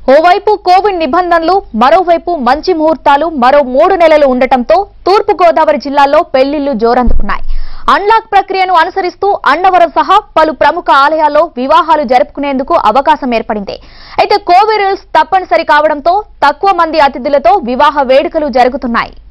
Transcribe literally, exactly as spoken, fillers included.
ఓవైపు కోవిడ్ నిబంధనలు మరోవైపు మంచి ముహూర్తాలు మరో మూడు నెలలు ఉండటంతో తూర్పు గోదావరి జిల్లాలో పెళ్లిళ్లు జోరందుకున్నాయి. అన్లాక్ ప్రక్రియను అనుసరిస్తూ అన్నవరం సహా పలు ప్రముఖ ఆలయాల్లో వివాహాలు జరుపుకునేందుకు అవకాశం ఏర్పడింది. అయితే కోవిడ్ రూల్స్ తప్పనిసరి కావడంతో తక్కువ మంది అతిథులతో వివాహ వేడుకలు జరుగుతున్నాయి.